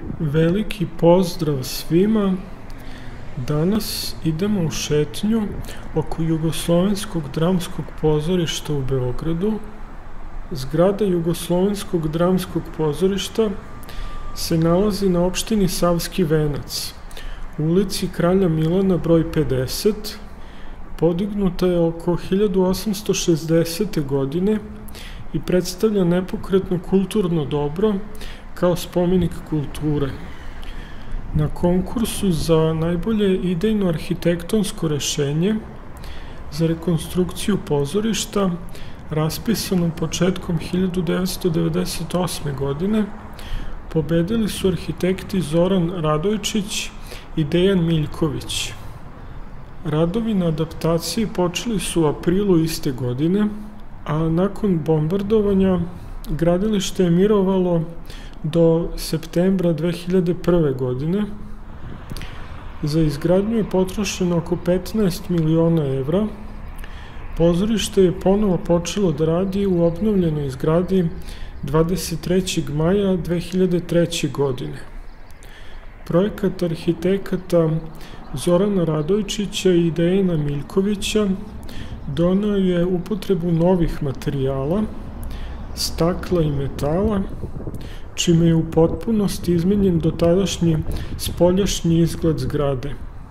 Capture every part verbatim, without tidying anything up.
Veliki pozdrav svima. Danas idemo u šetnju oko Jugoslovenskog dramskog pozorišta u Beogradu. Zgrada Jugoslovenskog dramskog pozorišta se nalazi na opštini Savski Venac, u ulici Kralja Milana broj pedeset. Podignuta je oko hiljadu osamsto šezdesete. godine i predstavlja nepokretno kulturno dobro kao spomenik kulture. Na konkursu za najbolje idejno arhitektonsko rešenje za rekonstrukciju pozorišta, raspisanom početkom hiljadu devetsto devedeset osme. godine, pobedili su arhitekti Zoran Radojčić i Dejan Miljković. Radovi na adaptaciji počeli su u aprilu iste godine, a nakon bombardovanja gradilište je mirovalo do septembra dve hiljade prve. godine. Za izgradnju je potrošeno oko petnaest miliona evra. Pozorište je ponovo počelo da radi u obnovljenoj zgradi dvadeset trećeg maja dve hiljade treće. godine. Projekat arhitekata Zorana Radojčića i Dejana Miljkovića doneo je upotrebu novih materijala, stakla i metala, čime je u potpunosti izmenjen dotadašnji spoljašnji izgled zgrade.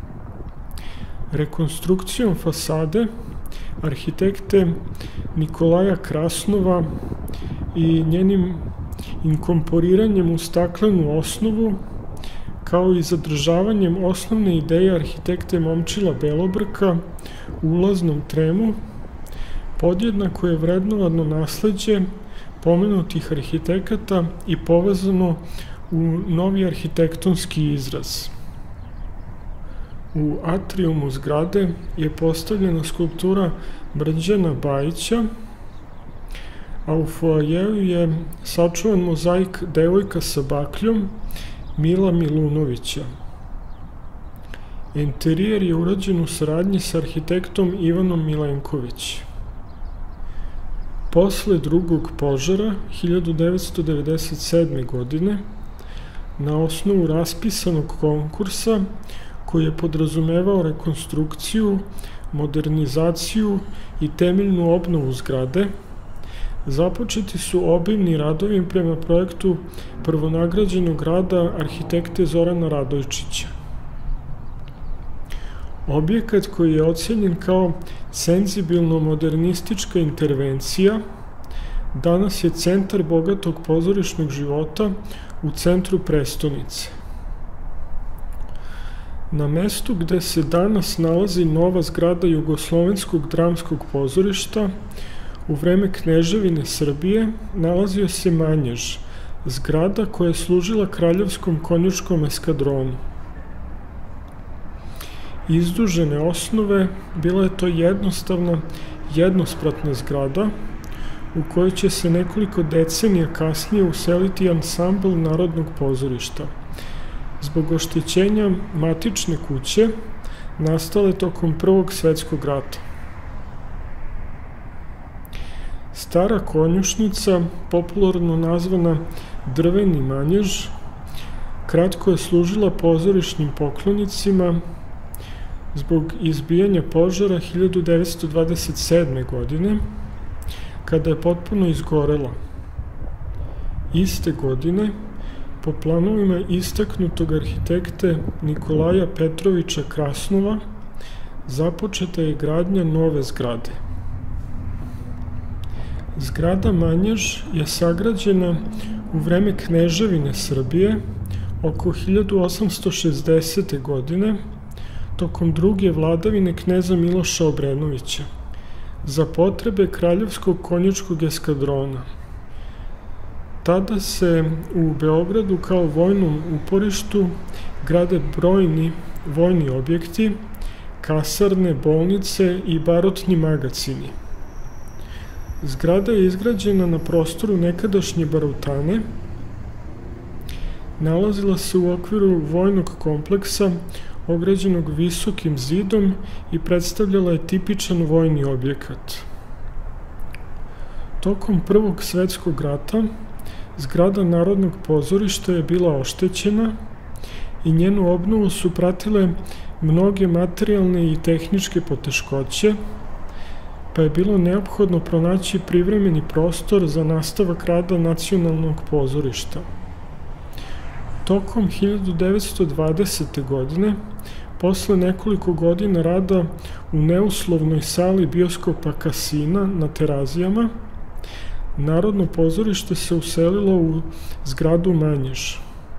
Rekonstrukcijom fasade arhitekte Nikolaja Krasnova i njenim inkorporiranjem u staklenu osnovu, kao i zadržavanjem osnovne ideje arhitekte Momčila Belobrka u ulaznom tremu, podjednako je vrednovano nasleđe pomenutih arhitekata i povezano u novi arhitektonski izraz. U atrijumu zgrade je postavljena skulptura Brđana Bajića, a u foajeju je sačuvan mozaik Devojka sa bakljom Mila Milunovića. Interijer je urađen u saradnji sa arhitektom Ivanom Milenković. Posle drugog požara hiljadu devetsto devedeset sedme. godine, na osnovu raspisanog konkursa koji je podrazumevao rekonstrukciju, modernizaciju i temeljnu obnovu zgrade, započeti su obimni radovi prema projektu prvonagrađenog rada arhitekte Zorana Radojčića. Objekat koji je ocenjen kao senzibilno-modernistička intervencija danas je centar bogatog pozorišnog života u centru prestonice. Na mestu gde se danas nalazi nova zgrada Jugoslovenskog dramskog pozorišta, u vreme Kneževine Srbije nalazio se Manjež, zgrada koja je služila Kraljevskom konjuškom eskadronu. Izdužene osnove bila je to jednostavna, jednospratna zgrada u kojoj će se nekoliko decenija kasnije useliti ansambl Narodnog pozorišta. Zbog oštećenja matične kuće nastale tokom Prvog svetskog rata. Stara konjušnica, popularno nazvana Drveni Manjež, kratko je služila pozorišnim poklonicima zbog izbijanja požara hiljadu devetsto dvadeset sedme. godine, kada je potpuno izgorela. Iste godine, po planovima istaknutog arhitekte Nikolaja Petrovića Krasnova, započeta je gradnja nove zgrade. Zgrada Manjež je sagrađena u vreme Kneževine Srbije oko hiljadu osamsto šezdesete. godine, tokom druge vladavine kneza Miloša Obrenovića, za potrebe Kraljevskog konjičkog eskadrona. Tada se u Beogradu kao vojnom uporištu grade brojni vojni objekti, kasarne, bolnice i barotni magacini. Zgrada je izgrađena na prostoru nekadašnje barutane, nalazila se u okviru vojnog kompleksa ograđenog visokim zidom i predstavljala je tipičan vojni objekat. Tokom Prvog svetskog rata Zgrada Narodnog pozorišta je bila oštećena i njenu obnovu su pratile mnoge materijalne i tehničke poteškoće, pa je bilo neophodno pronaći privremeni prostor za nastavak rada Nacionalnog pozorišta. Tokom hiljadu devetsto dvadesete. godine, posle nekoliko godina rada u neuslovnoj sali bioskopa Kasina na Terazijama, Narodno pozorište se uselilo u zgradu Manjež.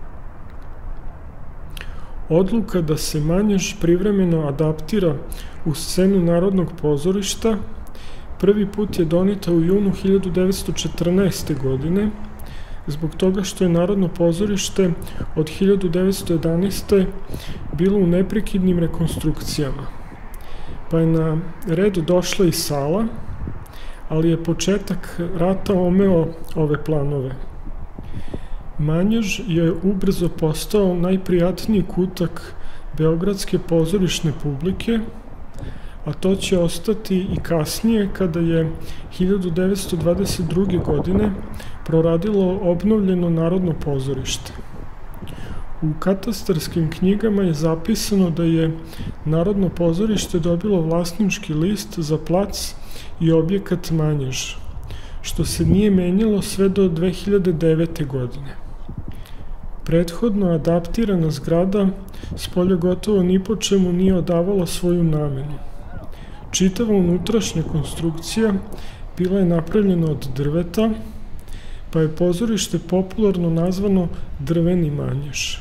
Odluka da se Manjež privremeno adaptira u scenu Narodnog pozorišta prvi put je doneta u junu hiljadu devetsto četrnaeste. godine, zbog toga što je Narodno pozorište od hiljadu devetsto jedanaeste. bilo u neprekidnim rekonstrukcijama, pa je na red došla i sala, ali je početak rata omeo ove planove. Manjež je ubrzo postao najprijatniji kutak beogradske pozorišne publike, a to će ostati i kasnije kada je hiljadu devetsto dvadeset druge. godine proradilo obnovljeno Narodno pozorište. U katastarskim knjigama je zapisano da je Narodno pozorište dobilo vlasnički list za plac i objekat Manjež, što se nije menjalo sve do dve hiljade devete. godine. Prethodno adaptirana zgrada spolja gotovo ni po čemu nije odavala svoju namenu. Čitava unutrašnja konstrukcija bila je napravljena od drveta, pa je pozorište popularno nazvano Drveni Manjež.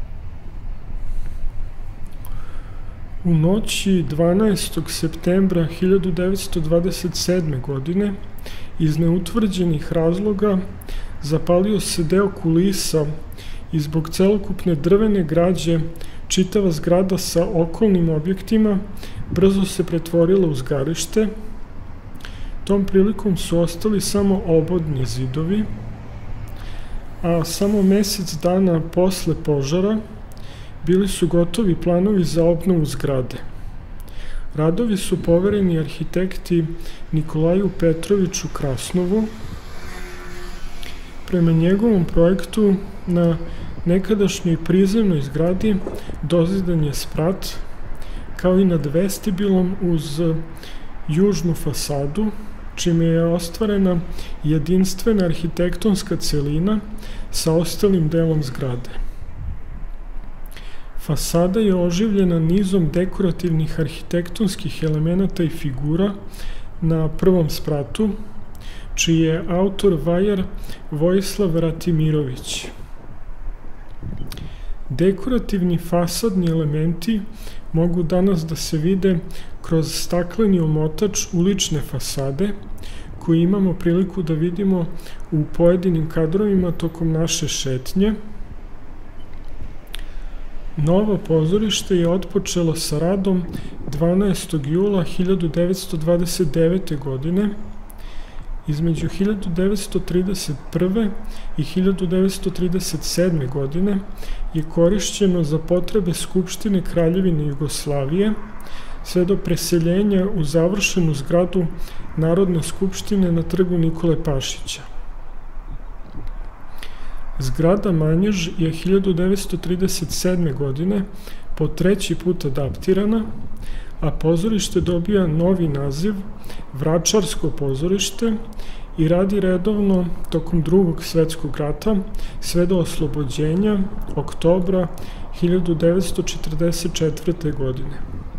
U noći dvanaestog septembra hiljadu devetsto dvadeset sedme. godine iz neutvrđenih razloga zapalio se deo kulisa i zbog celokupne drvene građe čitava zgrada sa okolnim objektima brzo se pretvorila u zgarište. Tom prilikom su ostali samo obodni zidovi, a samo mesec dana posle požara bili su gotovi planovi za obnovu zgrade. Radovi su povereni arhitekti Nikolaju Petroviću Krasnovu. Prema njegovom projektu na nekadašnjoj prizemnoj zgradi dozidan je sprat, kao i nad vestibilom uz južnu fasadu, čime je ostvarena jedinstvena arhitektonska celina sa ostalim delom zgrade. Fasada je oživljena nizom dekorativnih arhitektonskih elemenata i figura na prvom spratu, čiji je autor vajar Vojislav Ratimirović. Dekorativni fasadni elementi mogu danas da se vide kroz stakleni omotač ulične fasade, koji imamo priliku da vidimo u pojedinim kadrovima tokom naše šetnje. Novo pozorište je otpočelo sa radom dvanaestog jula hiljadu devetsto dvadeset devete. godine. Između hiljadu devetsto trideset prve. i hiljadu devetsto trideset sedme. godine je korišćeno za potrebe Skupštine Kraljevine Jugoslavije, sve do preseljenja u završenu zgradu Narodne skupštine na trgu Nikole Pašića. Zgrada Manjež je hiljadu devetsto trideset sedme. godine po treći put adaptirana, a pozorište dobija novi naziv Vračarsko pozorište i radi redovno tokom Drugog svetskog rata sve do oslobođenja oktobra hiljadu devetsto četrdeset četvrte. godine.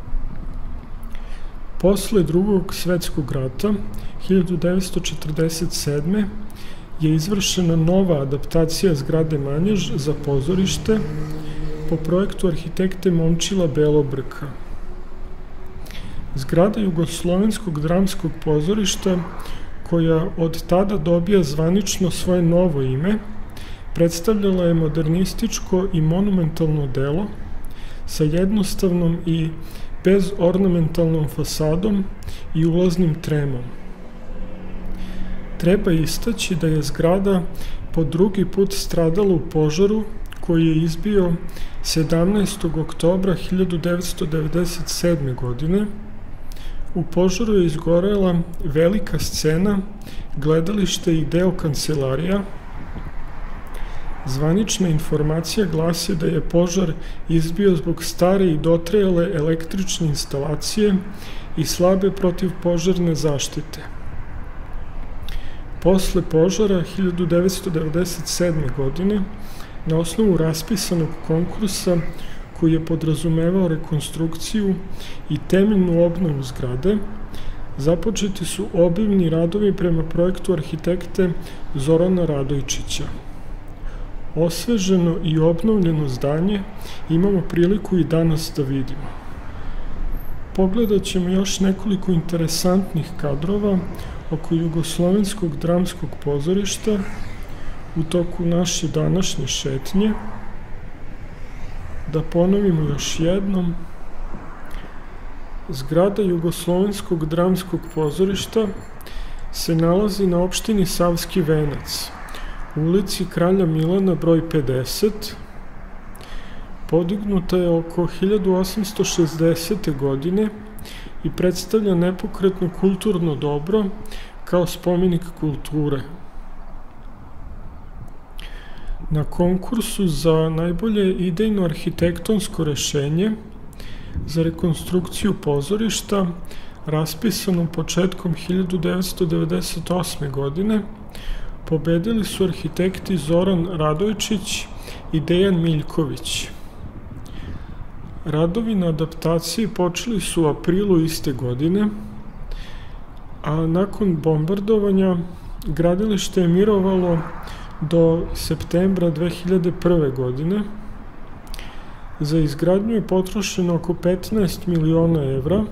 Posle Drugog svetskog rata hiljadu devetsto četrdeset sedme. je izvršena nova adaptacija zgrade Manjež za pozorište po projektu arhitekte Momčila Belobrka. Zgrada Jugoslovenskog dramskog pozorišta, koja od tada dobija zvanično svoje novo ime, predstavljala je modernističko i monumentalno delo sa jednostavnom i bezornamentalnom fasadom i ulaznim tremom. Treba istaći da je zgrada po drugi put stradala u požaru koji je izbio sedamnaestog oktobra hiljadu devetsto devedeset sedme. godine. U požaru je izgorela velika scena, gledalište i deo kancelarija, Zvanična informacija glasi da je požar izbio zbog stare i dotrajale električne instalacije i slabe protivpožarne zaštite. Posle požara hiljadu devetsto devedeset sedme. godine, na osnovu raspisanog konkursa koji je podrazumevao rekonstrukciju i temeljnu obnovu zgrade, započeti su obimni radovi prema projektu arhitekte Zorana Radojčića. Osveženo i obnovljeno zdanje imamo priliku i danas da vidimo. Pogledat ćemo još nekoliko interesantnih kadrova oko Jugoslovenskog dramskog pozorišta u toku naše današnje šetnje. Da ponovimo još jednom. Zgrada Jugoslovenskog dramskog pozorišta se nalazi na opštini Savski Venac, u ulici Kralja Milana broj pedeset. Podignuta je oko hiljadu osamsto šezdesete. godine i predstavlja nepokretno kulturno dobro kao spomenik kulture. Na konkursu za najbolje idejno arhitektonsko rešenje za rekonstrukciju pozorišta, raspisanom početkom hiljadu devetsto devedeset osme. godine, pobedili su arhitekti Zoran Radojčić i Dejan Miljković. Radovi na adaptaciji počeli su u aprilu iste godine, a nakon bombardovanja gradilište je mirovalo do septembra dve hiljade prve. godine. Za izgradnju je potrošeno oko petnaest miliona evra.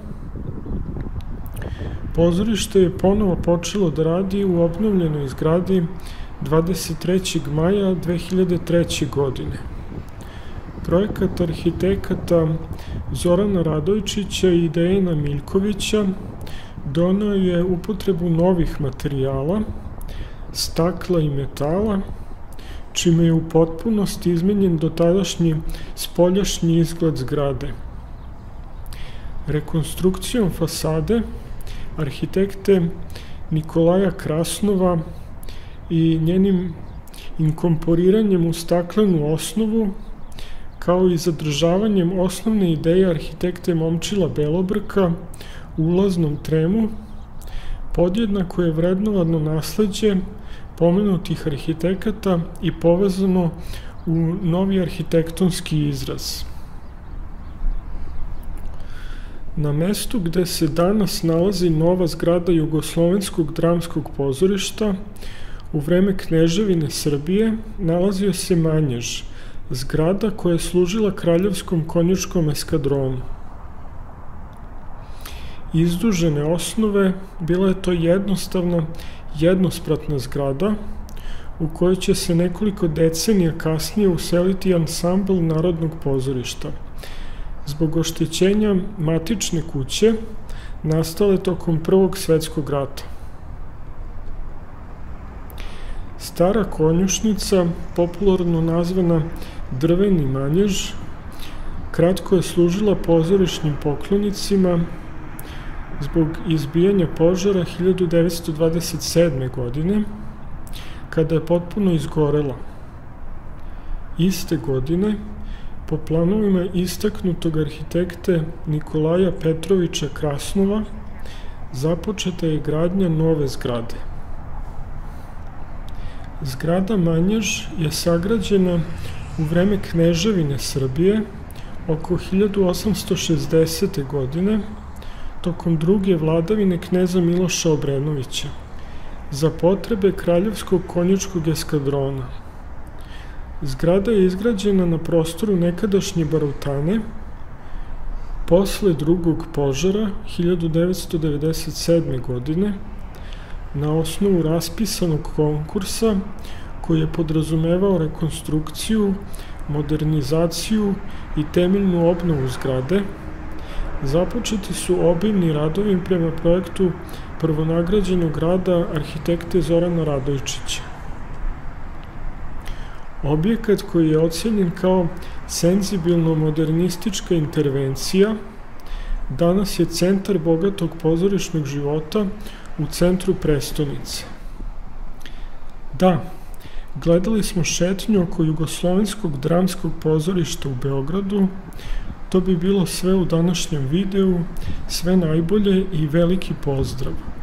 Pozorište je ponovo počelo da radi u obnovljenoj zgradi dvadeset trećeg maja dve hiljade treće. godine. Projekat arhitekata Zorana Radojčića i Dejana Miljkovića doneo je upotrebu novih materijala, stakla i metala, čime je u potpunosti izmenjen dotadašnji spoljašnji izgled zgrade. Rekonstrukcijom fasade arhitekte Nikolaja Krasnova i njenim inkorporiranjem u staklenu osnovu, kao i zadržavanjem osnovne ideje arhitekte Momčila Belobrka u ulaznom tremu, podjednako je vrednovano nasleđe pomenutih arhitekata i povezano u novi arhitektonski izraz. Na mestu gde se danas nalazi nova zgrada Jugoslovenskog dramskog pozorišta, u vreme Kneževine Srbije nalazio se Manjež, zgrada koja je služila Kraljevskom konjičkom eskadronu. Izdužene osnove, bila je to jednostavna, jednospratna zgrada u kojoj će se nekoliko decenija kasnije useliti ansambl Narodnog pozorišta. Zbog oštećenja matične kuće nastale tokom Prvog svetskog rata. Stara konjušnica, popularno nazvana Drveni Manjež, kratko je služila pozorišnim poklonicima zbog izbijanja požara hiljadu devetsto dvadeset sedme. godine, kada je potpuno izgorela. Iste godine, po planovima istaknutog arhitekte Nikolaja Petrovića Krasnova, započeta je gradnja nove zgrade. Zgrada Manjež je sagrađena u vreme Kneževine Srbije oko hiljadu osamsto šezdesete. godine, tokom druge vladavine kneza Miloša Obrenovića, za potrebe Kraljevskog konjičkog eskadrona. Zgrada je izgrađena na prostoru nekadašnje Barutane posle drugog požara hiljadu devetsto devedeset sedme. godine, na osnovu raspisanog konkursa koji je podrazumevao rekonstrukciju, modernizaciju i temeljnu obnovu zgrade. Započeti su obimni radovi prema projektu prvonagrađenog rada arhitekte Zorana Radojčića. Objekat koji je ocenjen kao senzibilno-modernistička intervencija danas je centar bogatog pozorišnog života u centru prestonice. Da, Gledali smo šetnju oko Jugoslovenskog dramskog pozorišta u Beogradu. To bi bilo sve u današnjem videu. Sve najbolje i veliki pozdrav!